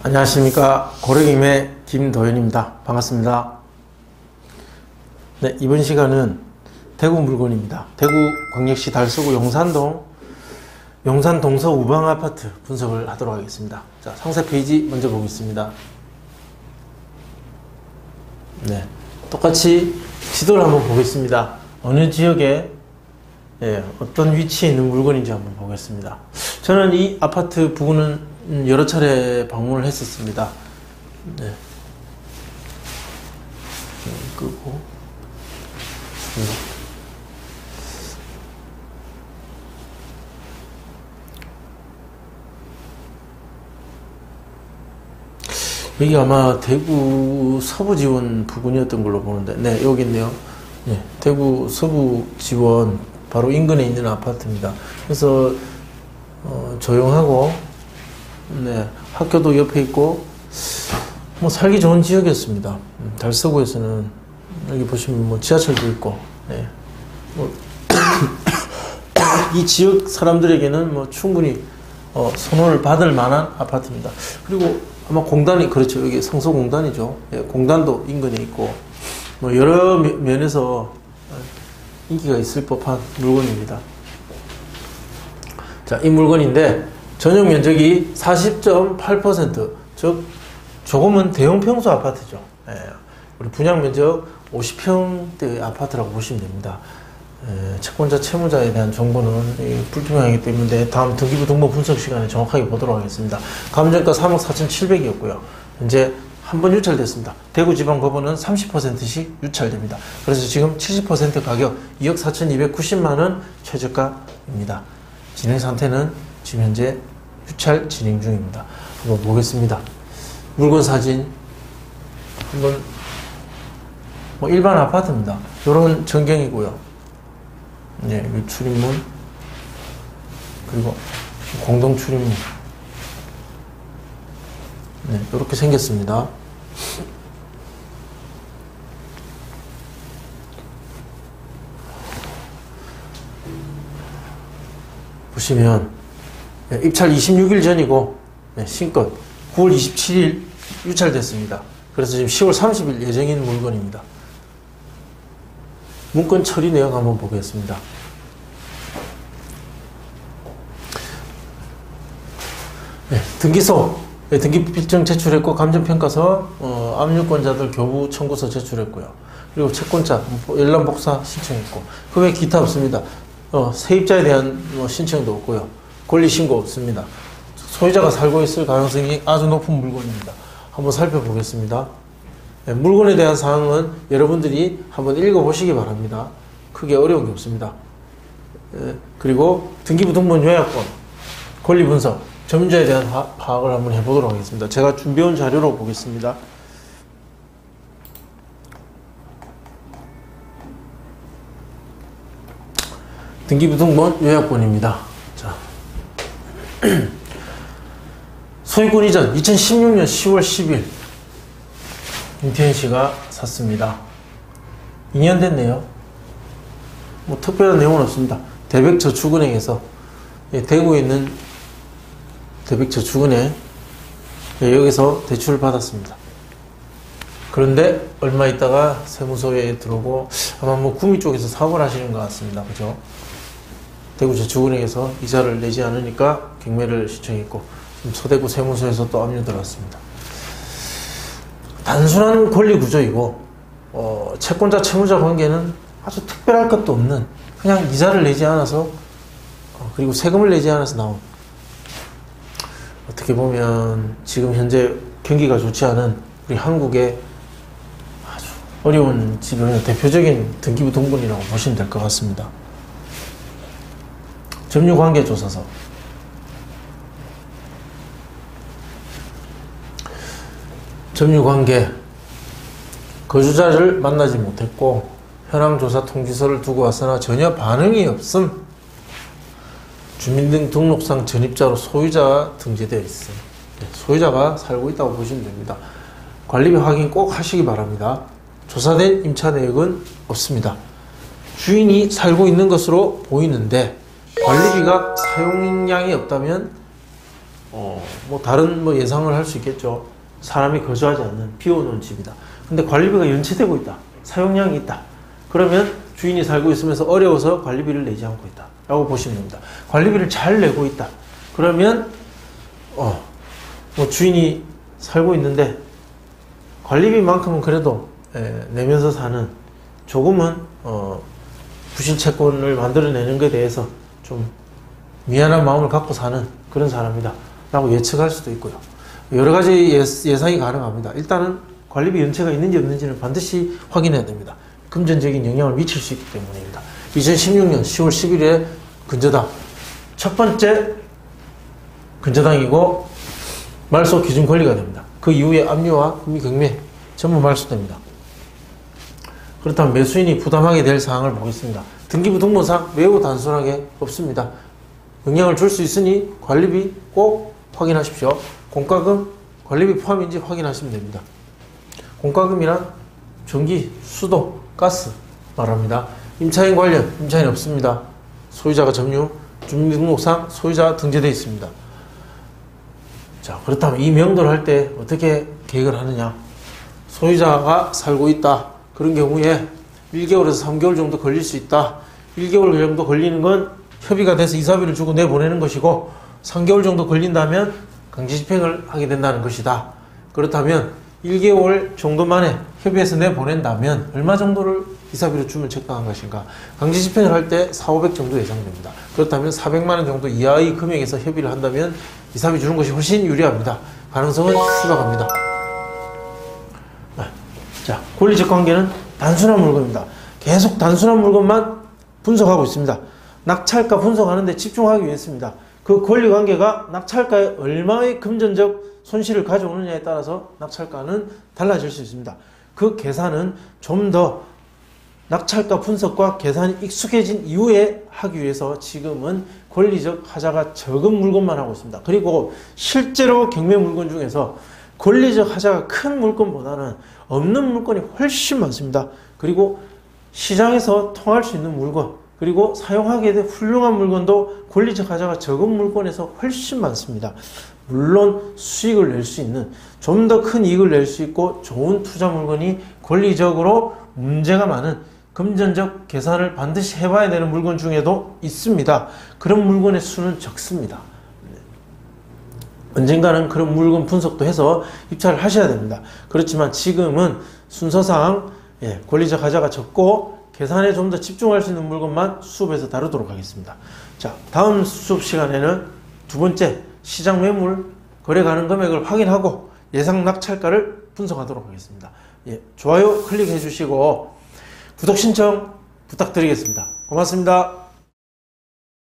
안녕하십니까. 고려김의 김도현입니다. 반갑습니다. 네, 이번 시간은 대구 물건입니다. 대구광역시 달서구 용산 동서 우방 아파트 분석을 하도록 하겠습니다. 자, 상세 페이지 먼저 보겠습니다. 네, 똑같이 지도를 한번 보겠습니다. 어느 지역에 어떤 위치에 있는 물건인지 한번 보겠습니다. 저는 이 아파트 부근은 여러 차례 방문을 했었습니다. 네. 끄고. 여기 아마 대구 서부지원 부근이었던 걸로 보는데, 네, 여기 있네요. 네, 대구 서부지원 바로 인근에 있는 아파트입니다. 그래서 조용하고, 네, 학교도 옆에 있고, 뭐 살기 좋은 지역이었습니다. 달서구에서는 여기 보시면 뭐 지하철도 있고, 네, 뭐 이 지역 사람들에게는 뭐 충분히 선호를 받을 만한 아파트입니다. 그리고 아마 공단이, 그렇죠, 여기 성서공단이죠. 예, 공단도 인근에 있고, 뭐 여러 면에서 인기가 있을 법한 물건입니다. 자, 이 물건인데 전용 면적이 40.8%, 즉 조금은 대형 평수 아파트죠. 예, 우리 분양 면적 50평대 아파트라고 보시면 됩니다. 채권자, 채무자에 대한 정보는 불투명하기 때문에 다음 등기부 등본 분석 시간에 정확하게 보도록 하겠습니다. 감정가 3억 4,700이었고요. 현재 한 번 유찰됐습니다. 대구지방법원은 30%씩 유찰됩니다. 그래서 지금 70% 가격 2억 4,290만원 최저가입니다. 진행 상태는 지금 현재 유찰 진행 중입니다. 한번 보겠습니다. 물건 사진 한번, 뭐 일반 아파트입니다. 이런 전경이고요. 네, 이 출입문, 그리고 공동 출입문. 네, 이렇게 생겼습니다. 보시면 입찰 26일 전이고, 네, 신껏 9월 27일 유찰됐습니다. 그래서 지금 10월 30일 예정인 물건입니다. 문건 처리 내용 한번 보겠습니다. 네, 등기소, 네, 등기필증 제출했고, 감정평가서, 압류권자들 교부 청구서 제출했고요. 그리고 채권자, 열람복사 신청했고, 그 외 기타 없습니다. 세입자에 대한 신청도 없고요. 권리신고 없습니다. 소유자가 살고 있을 가능성이 아주 높은 물건입니다. 한번 살펴보겠습니다. 네, 물건에 대한 사항은 여러분들이 한번 읽어보시기 바랍니다. 크게 어려운 게 없습니다. 그리고 등기부 등본 요약권, 권리분석, 점유자에 대한 파악을 한번 해보도록 하겠습니다. 제가 준비해온 자료로 보겠습니다. 등기부 등본 요약본입니다. 자, 소유권 이전 2016년 10월 10일 김태현 씨가 샀습니다. 2년 됐네요. 뭐 특별한 내용은 없습니다. 대백저축은행에서, 대구에 있는 대백저축은행, 여기서 대출을 받았습니다. 그런데 얼마 있다가 세무서에 들어오고, 아마 뭐 구미 쪽에서 사고를 하시는 것 같습니다. 그죠? 대구저축은행에서 이자를 내지 않으니까 경매를 신청했고, 지금 서대구 세무서에서 또 압류 들어왔습니다. 단순한 권리 구조이고, 채권자 채무자 관계는 아주 특별할 것도 없는, 그냥 이자를 내지 않아서, 그리고 세금을 내지 않아서 나온, 어떻게 보면 지금 현재 경기가 좋지 않은 우리 한국의 아주 어려운 지금의 대표적인 등기부 등본이라고 보시면 될 것 같습니다. 점유관계조사서. 점유관계, 거주자를 만나지 못했고 현황조사 통지서를 두고 왔으나 전혀 반응이 없음. 주민등록상 전입자로 소유자가 등재되어 있음. 소유자가 살고 있다고 보시면 됩니다. 관리비 확인 꼭 하시기 바랍니다. 조사된 임차 내역은 없습니다. 주인이 살고 있는 것으로 보이는데 관리비가 사용량이 없다면 뭐 다른 뭐 예상을 할 수 있겠죠. 사람이 거주하지 않는 비워놓은 집이다. 근데 관리비가 연체되고 있다. 사용량이 있다. 그러면 주인이 살고 있으면서 어려워서 관리비를 내지 않고 있다 라고 보시면 됩니다. 관리비를 잘 내고 있다. 그러면 뭐 주인이 살고 있는데 관리비만큼은 그래도 내면서 사는, 조금은 부실채권을 만들어내는 것에 대해서 좀 미안한 마음을 갖고 사는 그런 사람이다 라고 예측할 수도 있고요. 여러 가지 예상이 가능합니다. 일단은 관리비 연체가 있는지 없는지는 반드시 확인해야 됩니다. 금전적인 영향을 미칠 수 있기 때문입니다. 2016년 10월 11일에 근저당 첫 번째 근저당이고 말소 기준 권리가 됩니다. 그 이후에 압류와 금리 경매 전부 말소됩니다. 그렇다면 매수인이 부담하게 될 사항을 보겠습니다. 등기부 등본상 매우 단순하게 없습니다. 영향을 줄 수 있으니 관리비 꼭 확인하십시오. 공과금 관리비 포함인지 확인하시면 됩니다. 공과금이란 전기, 수도, 가스 말합니다. 임차인 관련, 임차인 없습니다. 소유자가 점유, 주민등록상 소유자 등재되어 있습니다. 자, 그렇다면 이 명도를 할 때 어떻게 계획을 하느냐? 소유자가 살고 있다. 그런 경우에 1개월에서 3개월 정도 걸릴 수 있다. 1개월 정도 걸리는 건 협의가 돼서 이사비를 주고 내보내는 것이고, 3개월 정도 걸린다면 강제집행을 하게 된다는 것이다. 그렇다면 1개월 정도 만에 협의해서 내보낸다면 얼마 정도를 이사비로 주면 적당한 것인가? 강제집행을 할 때 400, 500 정도 예상됩니다. 그렇다면 400만 원 정도 이하의 금액에서 협의를 한다면 이사비 주는 것이 훨씬 유리합니다. 가능성은 희박합니다. 자, 권리적 관계는 단순한 물건입니다. 계속 단순한 물건만 분석하고 있습니다. 낙찰가 분석하는데 집중하기 위해서입니다. 그 권리관계가 낙찰가에 얼마의 금전적 손실을 가져오느냐에 따라서 낙찰가는 달라질 수 있습니다. 그 계산은 좀 더 낙찰가 분석과 계산이 익숙해진 이후에 하기 위해서 지금은 권리적 하자가 적은 물건만 하고 있습니다. 그리고 실제로 경매 물건 중에서 권리적 하자가 큰 물건보다는 없는 물건이 훨씬 많습니다. 그리고 시장에서 통할 수 있는 물건, 그리고 사용하기에 대해 훌륭한 물건도 권리적 하자가 적은 물건에서 훨씬 많습니다. 물론 수익을 낼 수 있는, 좀 더 큰 이익을 낼 수 있고 좋은 투자 물건이 권리적으로 문제가 많은 금전적 계산을 반드시 해봐야 되는 물건 중에도 있습니다. 그런 물건의 수는 적습니다. 언젠가는 그런 물건 분석도 해서 입찰을 하셔야 됩니다. 그렇지만 지금은 순서상 권리적 하자가 적고 계산에 좀 더 집중할 수 있는 물건만 수업에서 다루도록 하겠습니다. 자, 다음 수업 시간에는 두 번째 시장 매물 거래 가능 금액을 확인하고 예상 낙찰가를 분석하도록 하겠습니다. 좋아요 클릭해 주시고 구독 신청 부탁드리겠습니다. 고맙습니다.